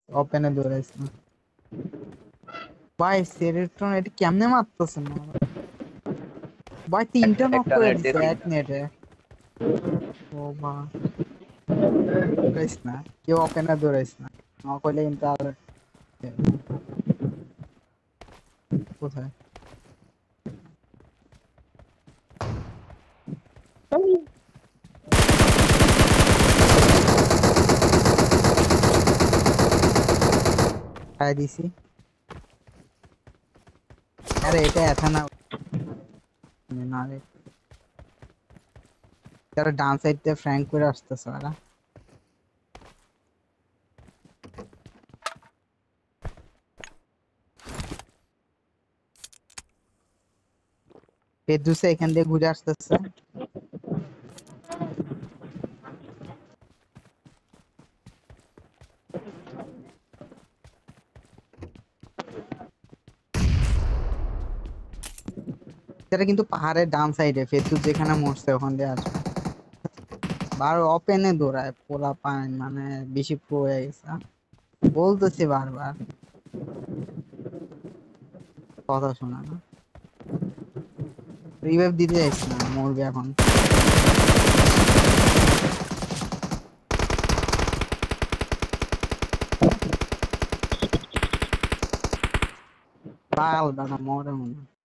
ওপেনে দৌড়াইছে ভাই সেরেট্রন এটা কেমনে মারতেছে না ভাই তিনটা নক একটা করে নেট দিয়ে দিছে এক তিনটা। নেটে ও মা গাইস না কেউ ওপেনে দৌড়াইছে না নক হইলে কিন্তু আর কোথায় খাই দিছি আরে এটা এথানা না রে তারা ডান সাইড থেকে ফ্র্যাঙ্ক করে আসতেছে ওরা পেদুসে এখান দিয়ে ঘুরে আসতেছে এটা কিন্তু পাহাড়ের ডান সাইডে ফেদুস যেখানে মরছে ওখান দিয়ে আসবে বার ওপেনে দৌড়ায় পোলা পায় মানে বেশি প্রো হয়ে গেছে বলতেছি বারবার কথা শোনা না রিভাইভ দিতে যাইছি না মরবে এখন পাল দাদা মরে মনে হয়।